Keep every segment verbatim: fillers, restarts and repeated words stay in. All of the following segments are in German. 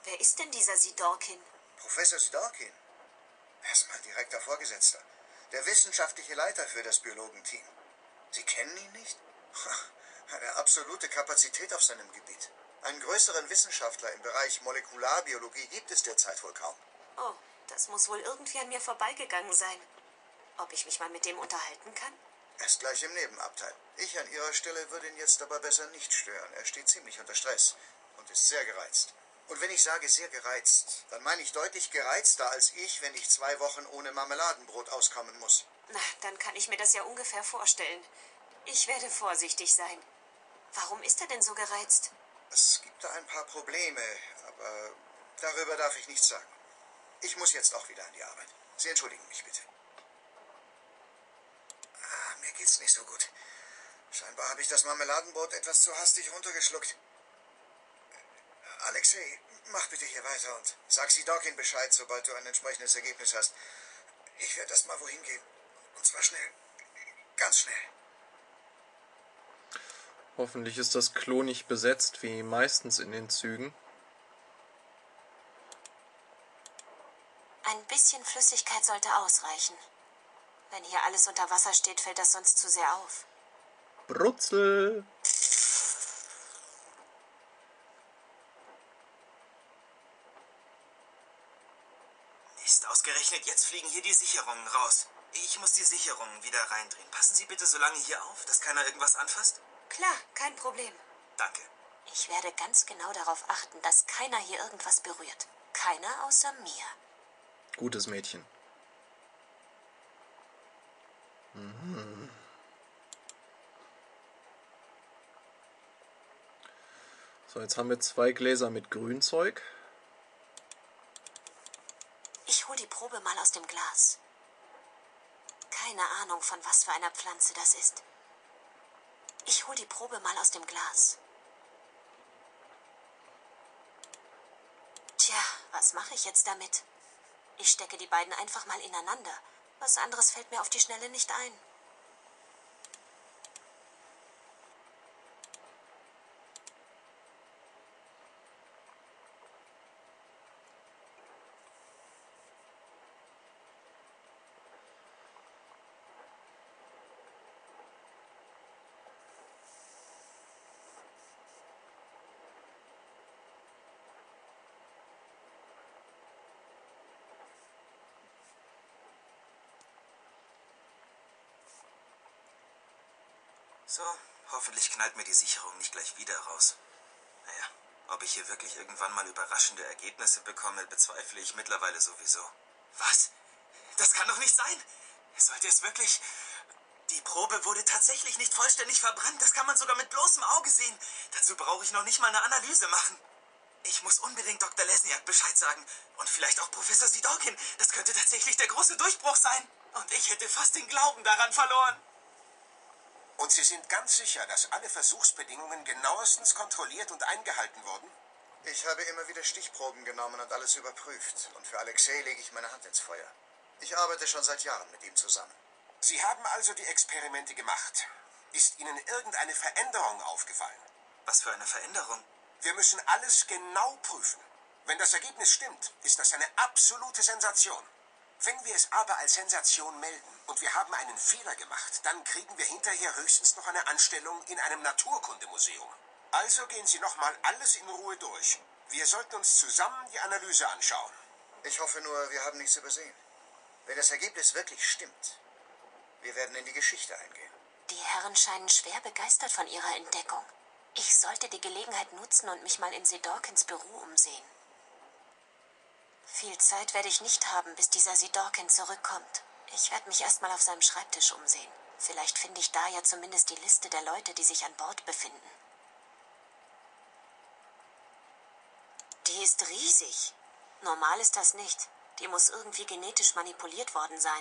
Wer ist denn dieser Sidorkin? Professor Sidorkin? Er ist mein direkter Vorgesetzter. Der wissenschaftliche Leiter für das Biologenteam. Sie kennen ihn nicht? Eine absolute Kapazität auf seinem Gebiet. Einen größeren Wissenschaftler im Bereich Molekularbiologie gibt es derzeit wohl kaum. Oh, das muss wohl irgendwie an mir vorbeigegangen sein. Ob ich mich mal mit dem unterhalten kann? Er ist gleich im Nebenabteil. Ich an Ihrer Stelle würde ihn jetzt aber besser nicht stören. Er steht ziemlich unter Stress und ist sehr gereizt. Und wenn ich sage sehr gereizt, dann meine ich deutlich gereizter als ich, wenn ich zwei Wochen ohne Marmeladenbrot auskommen muss. Na, dann kann ich mir das ja ungefähr vorstellen. Ich werde vorsichtig sein. Warum ist er denn so gereizt? Es gibt da ein paar Probleme, aber darüber darf ich nichts sagen. Ich muss jetzt auch wieder an die Arbeit. Sie entschuldigen mich bitte. Ah, mir geht's nicht so gut. Scheinbar habe ich das Marmeladenbrot etwas zu hastig runtergeschluckt. Alexei, mach bitte hier weiter und sag Sidorkin Bescheid, sobald du ein entsprechendes Ergebnis hast. Ich werde erst mal wohin gehen. Und zwar schnell. Ganz schnell. Hoffentlich ist das Klo nicht besetzt, wie meistens in den Zügen. Ein bisschen Flüssigkeit sollte ausreichen. Wenn hier alles unter Wasser steht, fällt das sonst zu sehr auf. Brutzel! Mist, ausgerechnet jetzt fliegen hier die Sicherungen raus. Ich muss die Sicherungen wieder reindrehen. Passen Sie bitte so lange hier auf, dass keiner irgendwas anfasst? Klar, kein Problem. Danke. Ich werde ganz genau darauf achten, dass keiner hier irgendwas berührt. Keiner außer mir. Gutes Mädchen. Mhm. So, jetzt haben wir zwei Gläser mit Grünzeug. Ich hol die Probe mal aus dem Glas. Keine Ahnung, von was für einer Pflanze das ist. Ich hol die Probe mal aus dem Glas. Tja, was mache ich jetzt damit? Ich stecke die beiden einfach mal ineinander. Was anderes fällt mir auf die Schnelle nicht ein. So, hoffentlich knallt mir die Sicherung nicht gleich wieder raus. Naja, ob ich hier wirklich irgendwann mal überraschende Ergebnisse bekomme, bezweifle ich mittlerweile sowieso. Was? Das kann doch nicht sein! Sollte es wirklich... Die Probe wurde tatsächlich nicht vollständig verbrannt. Das kann man sogar mit bloßem Auge sehen. Dazu brauche ich noch nicht mal eine Analyse machen. Ich muss unbedingt Doktor Lesniak Bescheid sagen. Und vielleicht auch Professor Sidorkin. Das könnte tatsächlich der große Durchbruch sein. Und ich hätte fast den Glauben daran verloren. Und Sie sind ganz sicher, dass alle Versuchsbedingungen genauestens kontrolliert und eingehalten wurden? Ich habe immer wieder Stichproben genommen und alles überprüft. Und für Alexei lege ich meine Hand ins Feuer. Ich arbeite schon seit Jahren mit ihm zusammen. Sie haben also die Experimente gemacht. Ist Ihnen irgendeine Veränderung aufgefallen? Was für eine Veränderung? Wir müssen alles genau prüfen. Wenn das Ergebnis stimmt, ist das eine absolute Sensation. Wenn wir es aber als Sensation melden und wir haben einen Fehler gemacht, dann kriegen wir hinterher höchstens noch eine Anstellung in einem Naturkundemuseum. Also gehen Sie nochmal alles in Ruhe durch. Wir sollten uns zusammen die Analyse anschauen. Ich hoffe nur, wir haben nichts übersehen. Wenn das Ergebnis wirklich stimmt, wir werden in die Geschichte eingehen. Die Herren scheinen schwer begeistert von ihrer Entdeckung. Ich sollte die Gelegenheit nutzen und mich mal in Sidorkins Büro umsehen. Viel Zeit werde ich nicht haben, bis dieser Sidorkin zurückkommt. Ich werde mich erst mal auf seinem Schreibtisch umsehen. Vielleicht finde ich da ja zumindest die Liste der Leute, die sich an Bord befinden. Die ist riesig. Normal ist das nicht. Die muss irgendwie genetisch manipuliert worden sein.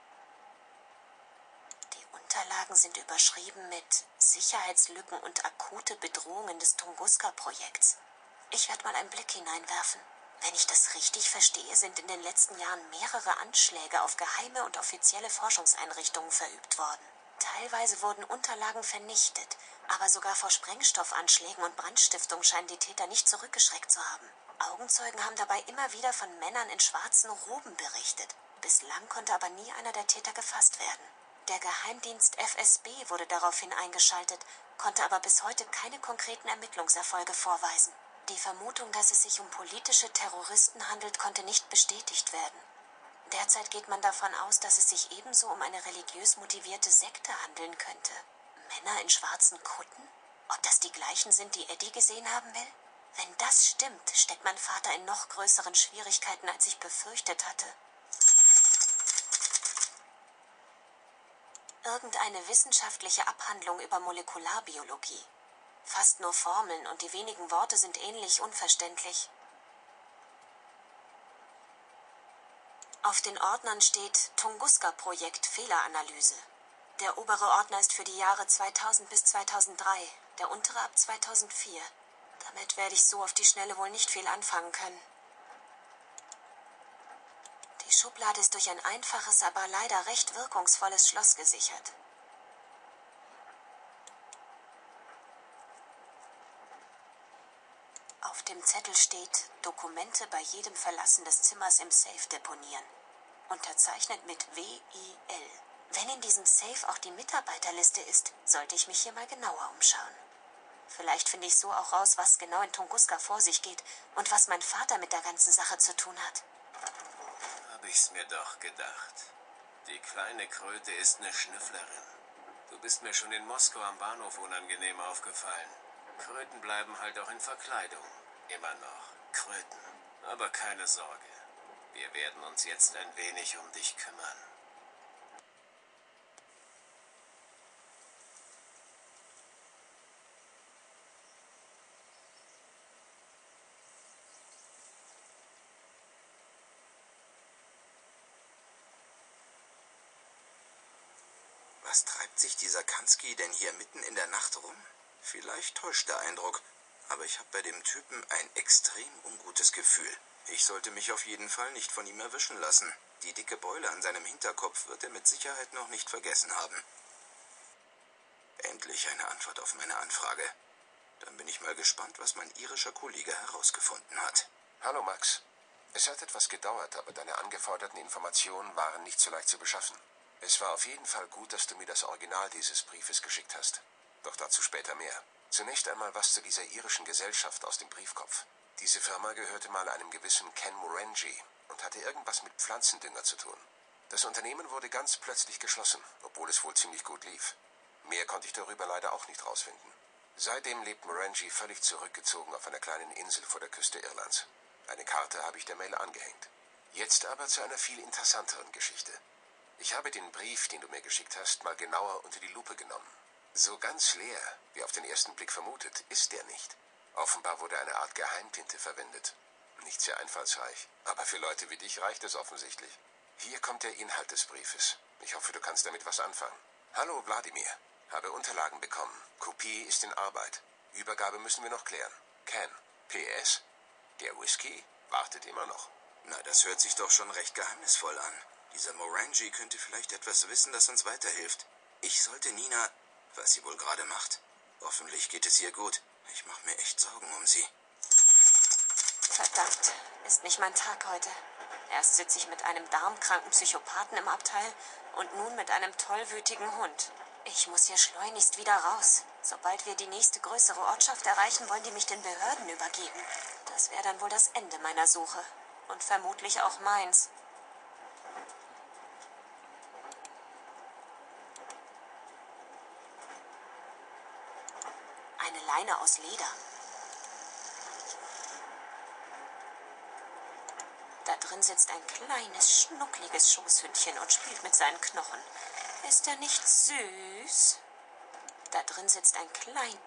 Die Unterlagen sind überschrieben mit Sicherheitslücken und akute Bedrohungen des Tunguska-Projekts. Ich werde mal einen Blick hineinwerfen. Wenn ich das richtig verstehe, sind in den letzten Jahren mehrere Anschläge auf geheime und offizielle Forschungseinrichtungen verübt worden. Teilweise wurden Unterlagen vernichtet Aber sogar vor Sprengstoffanschlägen und Brandstiftung scheinen die Täter nicht zurückgeschreckt zu haben. Augenzeugen haben dabei immer wieder von Männern in schwarzen Roben berichtet. Bislang konnte aber nie einer der Täter gefasst werden. Der Geheimdienst F S B wurde daraufhin eingeschaltet, konnte aber bis heute keine konkreten Ermittlungserfolge vorweisen. Die Vermutung, dass es sich um politische Terroristen handelt, konnte nicht bestätigt werden. Derzeit geht man davon aus, dass es sich ebenso um eine religiös motivierte Sekte handeln könnte. Männer in schwarzen Kutten? Ob das die gleichen sind, die Eddie gesehen haben will? Wenn das stimmt, steckt mein Vater in noch größeren Schwierigkeiten, als ich befürchtet hatte. Irgendeine wissenschaftliche Abhandlung über Molekularbiologie. Fast nur Formeln und die wenigen Worte sind ähnlich unverständlich. Auf den Ordnern steht Tunguska-Projekt Fehleranalyse. Der obere Ordner ist für die Jahre zweitausend bis zweitausenddrei, der untere ab zweitausendvier. Damit werde ich so auf die Schnelle wohl nicht viel anfangen können. Die Schublade ist durch ein einfaches, aber leider recht wirkungsvolles Schloss gesichert. Auf dem Zettel steht, Dokumente bei jedem Verlassen des Zimmers im Safe deponieren. Unterzeichnet mit W I L. Wenn in diesem Safe auch die Mitarbeiterliste ist, sollte ich mich hier mal genauer umschauen. Vielleicht finde ich so auch raus, was genau in Tunguska vor sich geht und was mein Vater mit der ganzen Sache zu tun hat. Hab ich's mir doch gedacht. Die kleine Kröte ist eine Schnüfflerin. Du bist mir schon in Moskau am Bahnhof unangenehm aufgefallen. Kröten bleiben halt auch in Verkleidung. Immer noch. Kröten. Aber keine Sorge. Wir werden uns jetzt ein wenig um dich kümmern. Was treibt sich dieser Kanski denn hier mitten in der Nacht rum? Vielleicht täuscht der Eindruck, aber ich habe bei dem Typen ein extrem ungutes Gefühl. Ich sollte mich auf jeden Fall nicht von ihm erwischen lassen. Die dicke Beule an seinem Hinterkopf wird er mit Sicherheit noch nicht vergessen haben. Endlich eine Antwort auf meine Anfrage. Dann bin ich mal gespannt, was mein irischer Kollege herausgefunden hat. Hallo Max. Es hat etwas gedauert, aber deine angeforderten Informationen waren nicht so leicht zu beschaffen. Es war auf jeden Fall gut, dass du mir das Original dieses Briefes geschickt hast. Doch dazu später mehr. Zunächst einmal was zu dieser irischen Gesellschaft aus dem Briefkopf. Diese Firma gehörte mal einem gewissen Ken Morangi und hatte irgendwas mit Pflanzendünger zu tun. Das Unternehmen wurde ganz plötzlich geschlossen, obwohl es wohl ziemlich gut lief. Mehr konnte ich darüber leider auch nicht rausfinden. Seitdem lebt Morangi völlig zurückgezogen auf einer kleinen Insel vor der Küste Irlands. Eine Karte habe ich der Mail angehängt. Jetzt aber zu einer viel interessanteren Geschichte. Ich habe den Brief, den du mir geschickt hast, mal genauer unter die Lupe genommen. So ganz leer, wie auf den ersten Blick vermutet, ist der nicht. Offenbar wurde eine Art Geheimtinte verwendet. Nicht sehr einfallsreich, aber für Leute wie dich reicht es offensichtlich. Hier kommt der Inhalt des Briefes. Ich hoffe, du kannst damit was anfangen. Hallo Wladimir, habe Unterlagen bekommen. Kopie ist in Arbeit. Übergabe müssen wir noch klären. Ken, P S. Der Whisky wartet immer noch. Na, das hört sich doch schon recht geheimnisvoll an. Dieser Morangi könnte vielleicht etwas wissen, das uns weiterhilft. Ich sollte Nina, was sie wohl gerade macht. Hoffentlich geht es ihr gut. Ich mache mir echt Sorgen um sie. Verdammt, ist nicht mein Tag heute. Erst sitze ich mit einem darmkranken Psychopathen im Abteil und nun mit einem tollwütigen Hund. Ich muss hier schleunigst wieder raus. Sobald wir die nächste größere Ortschaft erreichen, wollen die mich den Behörden übergeben. Das wäre dann wohl das Ende meiner Suche. Und vermutlich auch meins. Eine Leine aus Leder. Da drin sitzt ein kleines, schnuckliges Schoßhündchen und spielt mit seinen Knochen. Ist er nicht süß? Da drin sitzt ein klein...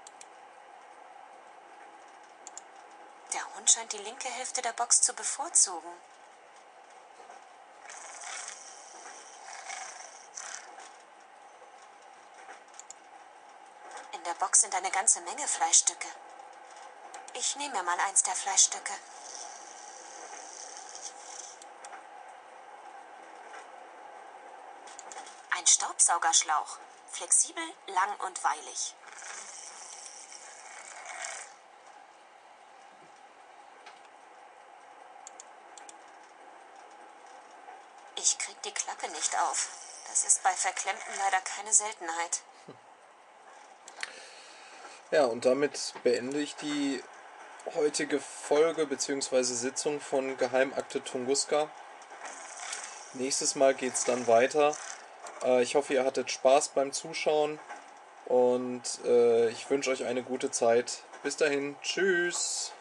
Der Hund scheint die linke Hälfte der Box zu bevorzugen. In der Box sind eine ganze Menge Fleischstücke. Ich nehme mir mal eins der Fleischstücke. Ein Staubsaugerschlauch. Flexibel, lang und weilig. Ich krieg die Klappe nicht auf. Das ist bei Verklemmten leider keine Seltenheit. Ja, und damit beende ich die heutige Folge bzw. Sitzung von Geheimakte Tunguska. Nächstes Mal geht es dann weiter. Äh, ich hoffe, ihr hattet Spaß beim Zuschauen und äh, ich wünsche euch eine gute Zeit. Bis dahin, tschüss!